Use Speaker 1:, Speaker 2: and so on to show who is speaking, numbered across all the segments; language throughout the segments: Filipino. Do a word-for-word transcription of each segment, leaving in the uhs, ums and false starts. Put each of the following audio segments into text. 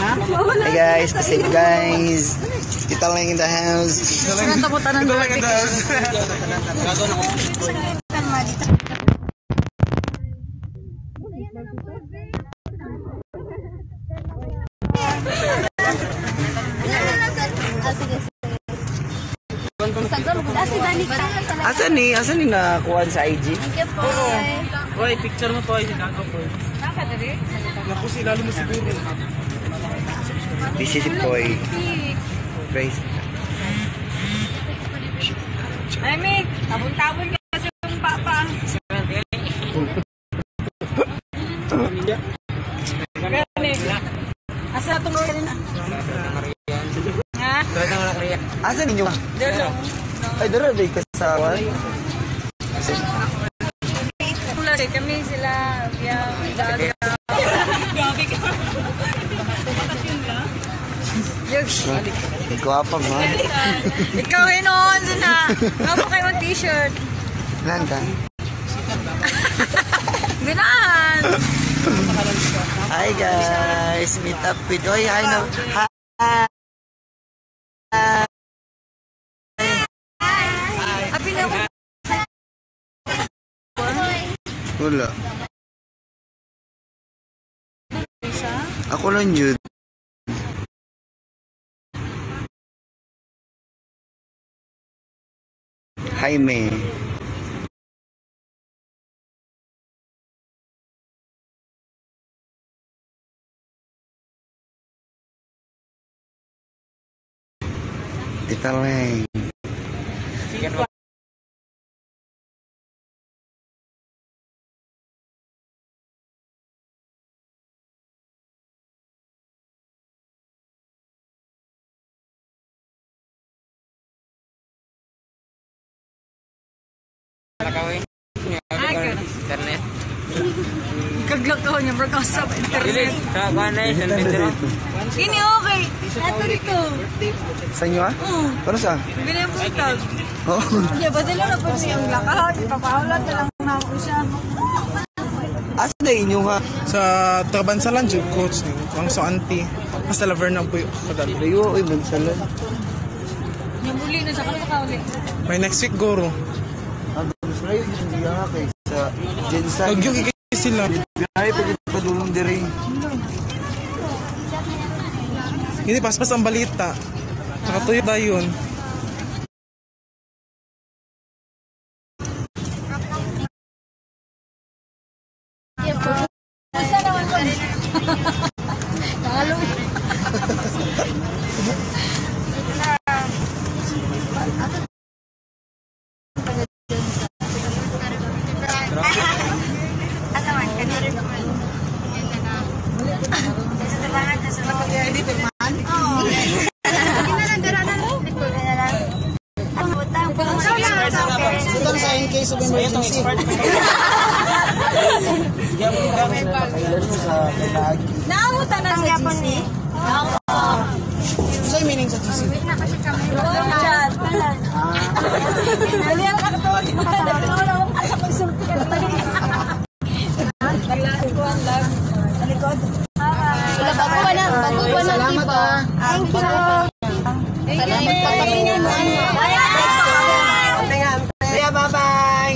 Speaker 1: Hey guys, pasig guys. Kita lang in the house.
Speaker 2: Kita lang in the house.
Speaker 1: Asan ni? Asan ni nakuha sa I G?
Speaker 2: Hoy, picture mo po ay sinako po. Naku, si lalo mo siguro.
Speaker 1: This is Poy. Guys.
Speaker 3: Ay, Mick, tabon-tabon ka kasi yung papa. Asa itong rin na? Ha?
Speaker 1: Asa ninyo?
Speaker 3: Dero.
Speaker 1: Ay, dero day ka sa wal?
Speaker 3: Kami sila, yeah, gabi ka. Gabi ka.
Speaker 1: Ikaw apag mo.
Speaker 3: Ikaw hinon, sina. Gapa kayo ang t-shirt.
Speaker 1: Nan ka?
Speaker 3: Ganahan.
Speaker 1: Hi guys, meet up with Oy, hi no. Hi.
Speaker 3: Happy na ako.
Speaker 1: Wala. Ako lang yun. Jaime. Kita lang.
Speaker 2: Internet.
Speaker 3: Kaglak ko niya, broadcast sa internet.
Speaker 2: Sa kanay, sa internet.
Speaker 3: Ini okay. Ato dito.
Speaker 1: Sa inyo ah?
Speaker 3: Oo.
Speaker 1: Para sa?
Speaker 3: Bili ang portal.
Speaker 1: Oo.
Speaker 3: Yeah, badala na po siyang lakad. Ipapaulat na lang na ako siya.
Speaker 1: Asa na inyo ha?
Speaker 2: Sa Tabansalan, Jug Coach. Ang so auntie. Basta laver na po yung padal.
Speaker 1: Layo, oy, bansalan.
Speaker 3: Yung muli na siya. Kano makauli?
Speaker 2: May next week, Goro.
Speaker 1: Ang gusto na yun, hindi nga kay sa Jensen.
Speaker 2: Huwag yung ikay sila.
Speaker 1: Ay, pwede padulong diri.
Speaker 2: Hindi, paspas ang balita. Nakatuyo tayo yun.
Speaker 1: Ito sa in case of emergency.
Speaker 3: Naamutan na sa G C?
Speaker 1: Sa'yo meaning sa G C?
Speaker 3: Chat. Dali ang nakatawag. Wala akong pagsulti ka naman. Naglaan ko ang lag. Talikod.
Speaker 4: Wala bago ba na? Bago ba na?
Speaker 1: Salamat ah.
Speaker 3: Thank you.
Speaker 4: Salamat pa papinin mo.
Speaker 1: Bye-bye.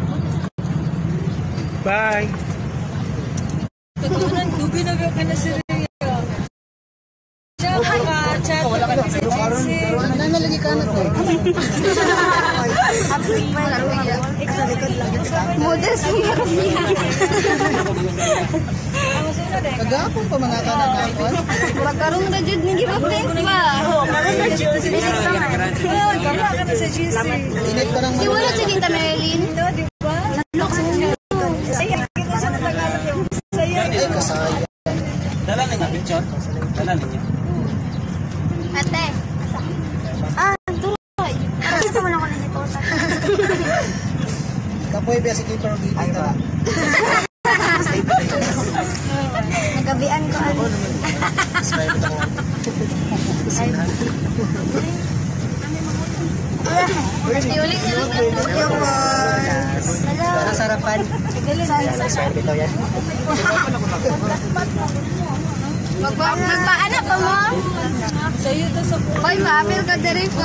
Speaker 2: Bye.
Speaker 3: Tutunan, dugi na ka na si Rhea. Siya ka-chat.
Speaker 1: Wala ka na. Pero karon, karon na nalagi ka na to.
Speaker 4: Modest niya.
Speaker 1: Kagapon pa mga ka na nakon.
Speaker 4: Magkaroon na dyan, hindi ba friend ba?
Speaker 3: Karoon na G C. Oo, kama ka na sa G C.
Speaker 1: Init pa ng
Speaker 4: Si wala si Tita Marilyn.
Speaker 3: Ito, di ba? Saya, kita sa Tagalog yung saya.
Speaker 1: ay kasaya.
Speaker 2: Dala ninyo, picture. Dala ninyo.
Speaker 4: Ate. Ah, tuloy. Ate, naman ako nandito.
Speaker 1: Kapoy ba si Keifer Sanchez?
Speaker 4: Nagabian ko ano. Iulit na lang yung
Speaker 1: Sa sarapan. Sa swerte ko yan.
Speaker 4: magpaanak ka mo?
Speaker 3: Sa'yo to sa
Speaker 4: Hoy, ma-apil ka diri pa.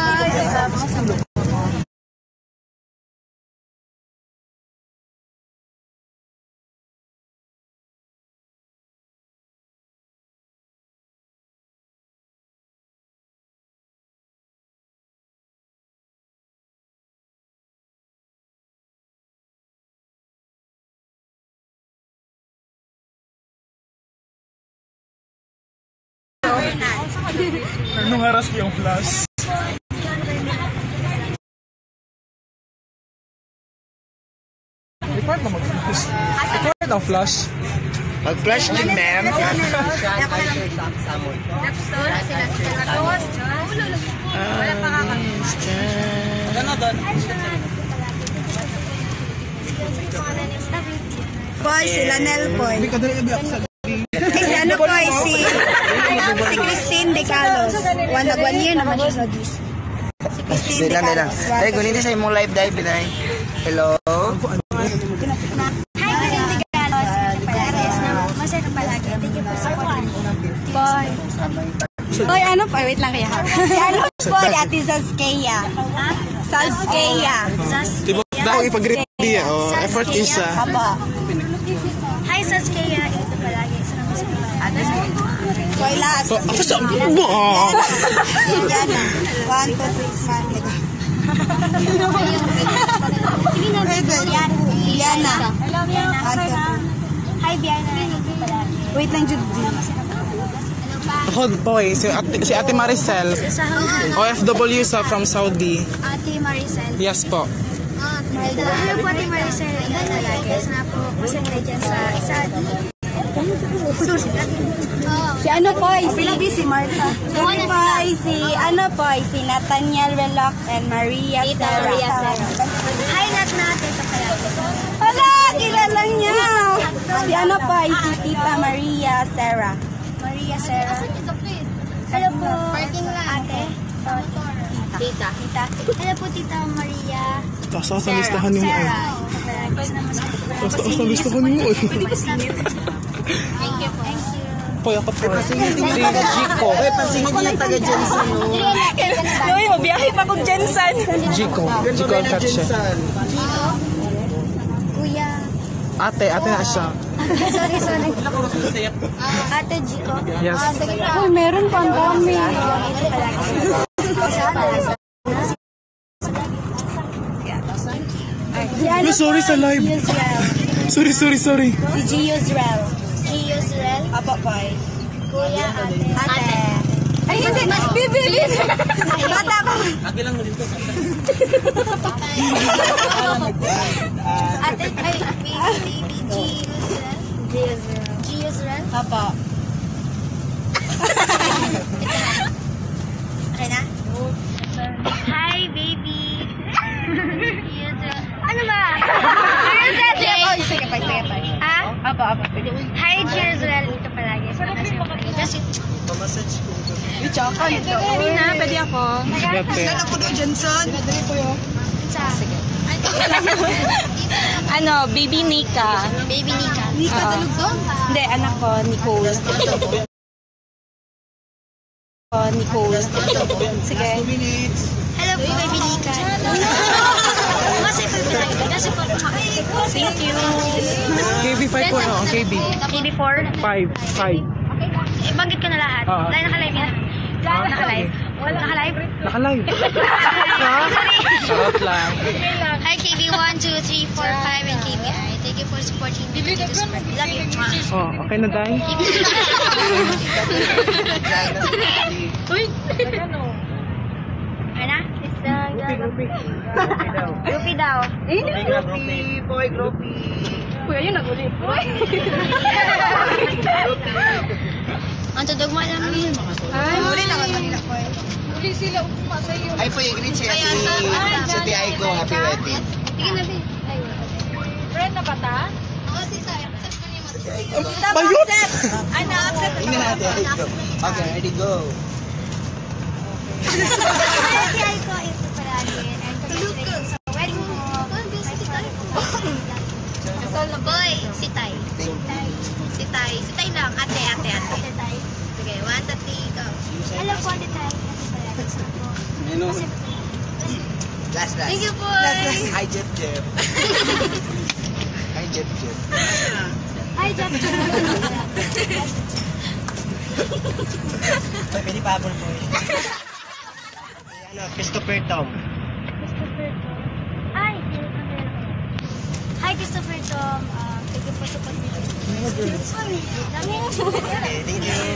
Speaker 2: Anong haras yung flash? Required na mag-flash. Required ang flash.
Speaker 1: Mag-flash din, ma'am.
Speaker 2: Ano doon?
Speaker 3: Boy, sila Nel Boy.
Speaker 2: Hindi ka dali ibiyak sa
Speaker 3: Si ano Boy, si... Si Christine De Carlos. One, one year naman siya sa gis. Si Christine
Speaker 1: Hindi
Speaker 3: De
Speaker 1: lang, hindi lang.
Speaker 3: Carlos.
Speaker 1: Ay, kunin din sa imong live dive, Pinay. Hello?
Speaker 4: Hi, Christine De Carlos. Palaris na. Masaya ka palagi. Thank you for supporting me.
Speaker 3: Boy. Boy, ano pa? Wait lang kaya. Si ano Boy, Ate Saskeya. Saskeya.
Speaker 2: Diba daw ipag-grip niya, oh. Effort is siya.
Speaker 3: Aba.
Speaker 4: Hi, Saskia. Ito palagi. Salamat sa pagkakas.
Speaker 3: Boy, last.
Speaker 2: So, ako sa... Oh!
Speaker 3: Yan na. One, two, three, four.
Speaker 4: Sige na, Biana.
Speaker 3: Biana.
Speaker 4: Hello, Biana.
Speaker 3: One, two, three.
Speaker 4: Hi, Biana. Ito palagi.
Speaker 3: Wait lang, Judy.
Speaker 2: Ako, boy, si Ate, si Ate Maricel.
Speaker 4: Sa
Speaker 2: O F W sa from Saudi.
Speaker 4: Ate Maricel.
Speaker 2: Yes po.
Speaker 4: Hello po, Ate Maricel. Ito palagi. Sana po masaya dyan sa isa.
Speaker 3: Si ano po, si si Martha. Si po, si ano po, si Nathaniel Reloc and Maria
Speaker 4: Tita
Speaker 3: Sarah.
Speaker 4: Maria Sarah. Hi, Nat Nat. Ito palagi.
Speaker 3: Hala, kilala niya. Si ano po, si Tita Maria Sarah.
Speaker 4: Maria Sarah. Hello po. Parking lot. Ate. Tita. Tita. Hello po, Tita Maria.
Speaker 2: Taas sa listahan niyo.
Speaker 4: Sarah.
Speaker 2: Taas sa listahan niyo.
Speaker 4: Thank you po. Thank you.
Speaker 2: Poy, ako po.
Speaker 1: Hindi na Chico. Eh, pansingin niya yung taga-Jensen, no?
Speaker 3: Uy, mabiyahe pa kong Jensen.
Speaker 2: Jico. Jico ang catch siya.
Speaker 4: Kuya.
Speaker 2: Ate, ate na siya.
Speaker 4: Sorry, sorry. Ate Jico.
Speaker 2: Yes.
Speaker 3: Uy, meron pa ang dami. Si ano
Speaker 2: Uy, sorry
Speaker 3: po,
Speaker 2: sa live.
Speaker 3: Yusrel.
Speaker 2: Sorry, sorry, sorry.
Speaker 3: Si G. Yusrel.
Speaker 4: Israel.
Speaker 3: Apa pa eh.
Speaker 4: Kuya, ate.
Speaker 3: Ate. Ay, hindi. Bibi, bibi. Bata ko.
Speaker 4: Ate, ay, baby, baby, G. Israel. G. Israel.
Speaker 3: Apa.
Speaker 4: Okay na? Hi, baby. Ano ba?
Speaker 3: Ay, sige pa, sige pa.
Speaker 4: Ha?
Speaker 3: Apa, apa.
Speaker 4: Hi, Israel. Ito palagi. Just
Speaker 3: Pwede na, pwede ako.
Speaker 2: Ate.
Speaker 3: Ako daw, Jensen.
Speaker 4: Sige.
Speaker 3: Ano, baby Nika.
Speaker 4: Baby Nika.
Speaker 3: Nika, tulog to? Hindi, anak ko, Nicole. Oh, Nicole. Sige.
Speaker 4: Hello po, baby Nika. Kasi po pinag Kasi po
Speaker 3: Thank you.
Speaker 2: K B five po, no? K B.
Speaker 4: K B four.
Speaker 2: five, five.
Speaker 4: Eh, banggit ko na lahat.
Speaker 2: Oo.
Speaker 4: Dahil naka-live yan. Naka-live. Naka-live?
Speaker 2: Nakalive. Ha? Sarap lang.
Speaker 4: Hi, K B one, two, three, four, five, and K B I. Thank you for supporting me. Love you.
Speaker 2: Oh, okay na tayo.
Speaker 4: Uy! Ano na? It's the... Groupie daw.
Speaker 3: Eh?
Speaker 1: Groupie, boy, groupie.
Speaker 3: Kuya, yun nag-ulit.
Speaker 4: Ang tudog mo alam yun.
Speaker 3: Ay, muli na kanila ko eh.
Speaker 1: Ay, po, i-greet si Ate, si Ate Aiko. Happy wedding.
Speaker 4: Sige na, Bi.
Speaker 3: Friend na ba ta?
Speaker 4: Oo, tita. Accept ko niyo mo.
Speaker 2: Bayot!
Speaker 3: Ano, accept.
Speaker 1: Tingnan natin, Aiko. Okay, ready, go.
Speaker 4: Hi, Aiko. Ito palagi. And congratulations sa wedding mo. Boy, si Tay. Si Tay. Si Tay lang. Ate, ate, ate. Sige, one, two, three, go. Hello po, Ate Tay.
Speaker 2: Ano?
Speaker 1: Last, last.
Speaker 4: Thank you po.
Speaker 1: Hi, Jeff Jeff. Hi, Jeff Jeff.
Speaker 4: Hi, Jack.
Speaker 1: May pinipabol po eh. Ano, Christopher Tom.
Speaker 4: Christopher Tom. Hi, Hi, Christopher Tom. Um, thank you for supporting me.
Speaker 1: Okay, thank you.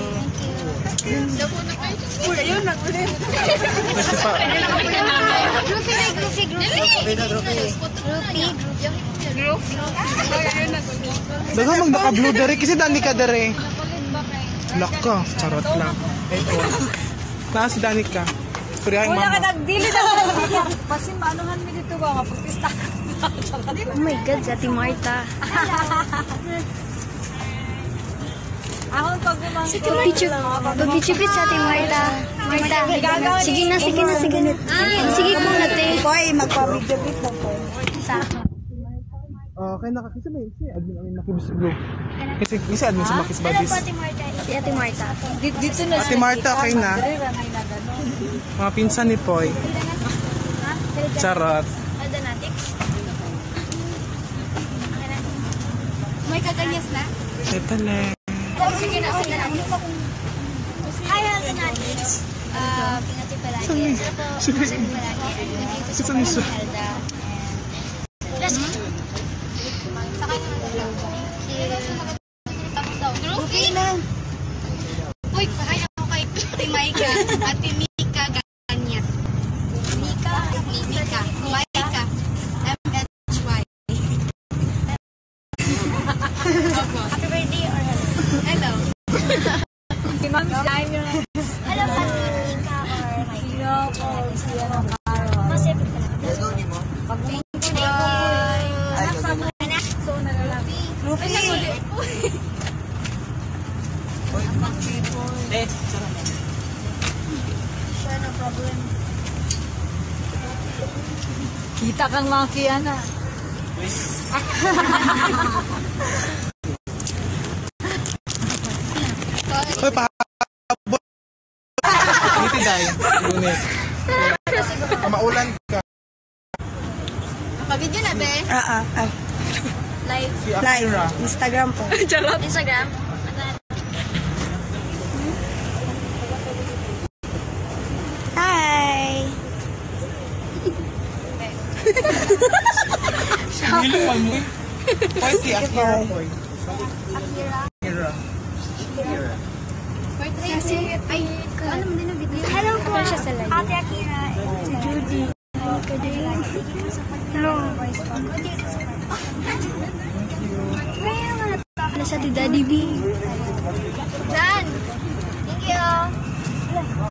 Speaker 2: Kasi pa.
Speaker 4: Groupie na, groupie, groupie.
Speaker 1: Groupie na, groupie.
Speaker 4: Groupie, groupie.
Speaker 2: Daga mag naka-blue dere kasi Dani ka dere. Laka, charot lang. Ito. Na si Dani ka. Purihay
Speaker 3: Wala ka
Speaker 2: mama.
Speaker 3: nagdili na ka. Pasin, maanuhan mo dito ba? Kapagpista ka.
Speaker 4: Oh my God, si Ate Marta.
Speaker 3: Ako pag
Speaker 4: Sa Ate Picture. Pag-picture sa Ate Marta. Marta. Sige na, sige na, sige na. Sige ko na, te.
Speaker 3: Boy, magpa-video-bit lang po.
Speaker 2: Oh, kaya nakakisa ba si admin ang Makibis Blue. Kasi isa admin sa Makis
Speaker 4: Hello
Speaker 2: Badis.
Speaker 4: po, Ate Marta. Si Ate Marta.
Speaker 3: Dito na
Speaker 2: Ate Marta, okay na. Mga pinsan ni Poy. Charot.
Speaker 4: Ada natin. May kaganyas na?
Speaker 2: Ito na.
Speaker 4: Sige na, sige na. Hi, Ate natin. Ah, pingati palagi. Ito po, pingati palagi. Dito sa Parang Helda. Let's go. Sakay naman na lang. Groupie na. Uy, sakay ako kay Ate Maika. Ate Mika Ganyas. Mika, Mika, Maika. M H Y. Happy birthday or hello?
Speaker 3: Si Ma'am Slime yun.
Speaker 4: Hello, Ate Mika or Maika.
Speaker 3: Siya ng araw.
Speaker 4: Masipit ka lang.
Speaker 1: Let's go, Nemo.
Speaker 4: Thank you. Anak sa mga anak.
Speaker 3: So, nalalaki.
Speaker 1: Eh,
Speaker 4: Sure, no problem.
Speaker 3: Kita kang mga kiyana.
Speaker 2: Hoy, pa. Dito dai. Gunit. Maulan ka.
Speaker 4: Pag-video na, be.
Speaker 3: Ah, ah, ah.
Speaker 4: Live.
Speaker 2: Si
Speaker 3: Live.
Speaker 2: Akira.
Speaker 3: Instagram po.
Speaker 4: Instagram.
Speaker 3: Hi!
Speaker 2: Niluwan mo eh. Poy si Akira. Poy.
Speaker 4: Akira.
Speaker 2: Akira. Akira.
Speaker 4: Kasi, ay, ano mo din ang video? Hello po. Ate Akira. Si Judy. Hello. Ano sa ti Daddy B? Dan. Thank you.